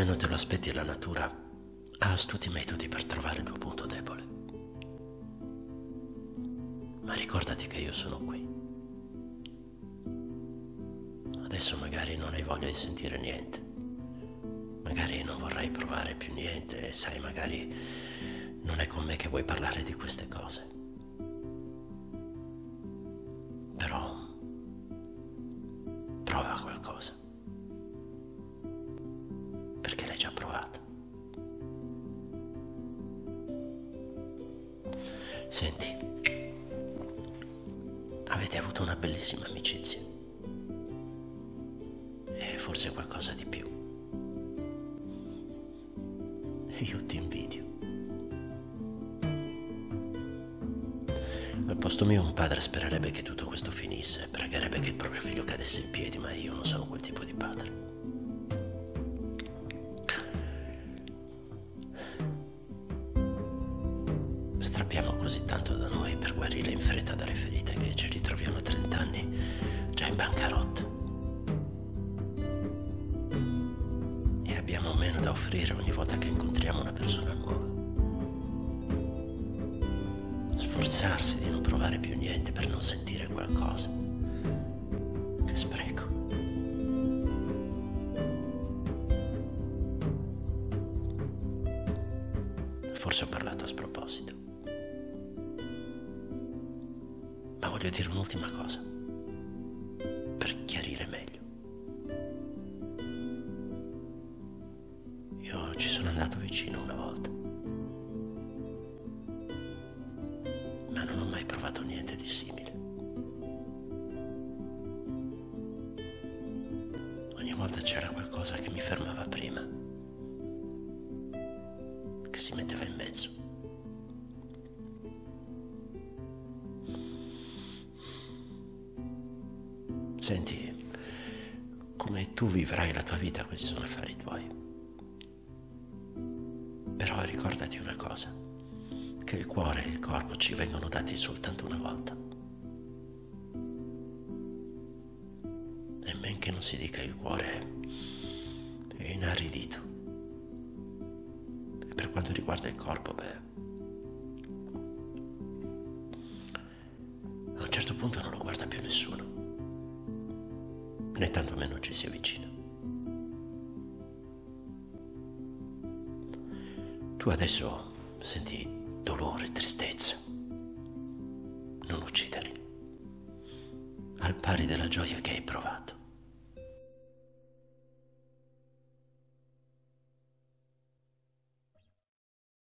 meno te lo aspetti, la natura ha astuti metodi per trovare il tuo punto debole. Ma ricordati che io sono qui. Adesso magari non hai voglia di sentire niente. Magari non vorrai provare più niente e sai, magari non è con me che vuoi parlare di queste cose. Però prova qualcosa. Perché l'hai già provata. Senti, avete avuto una bellissima amicizia. E forse qualcosa di più. Io ti invidio. Al posto mio un padre spererebbe che tutto questo finisse, pregherebbe che il proprio figlio cadesse in piedi, ma io non sono quel tipo di padre. Strappiamo così tanto da noi per guarire in fretta dalle ferite che ci ritroviamo a 30 anni già in bancarotta. E abbiamo meno da offrire ogni volta che incontriamo una persona nuova. Sforzarsi di non provare più niente per non sentire qualcosa. Che spreco. Forse ho parlato a sproposito. Ma voglio dire un'ultima cosa, per chiarire meglio. Io ci sono andato vicino una volta, ma non ho mai provato niente di simile. Ogni volta c'era qualcosa che mi fermava prima, che si metteva in mezzo. Senti, come tu vivrai la tua vita, questi sono affari tuoi. Però ricordati una cosa, che il cuore e il corpo ci vengono dati soltanto una volta. E men che non si dica, il cuore è inaridito. E per quanto riguarda il corpo, a un certo punto non lo guarda più nessuno. Né tantomeno ci si avvicina. Tu adesso senti dolore, tristezza. Non ucciderli, al pari della gioia che hai provato.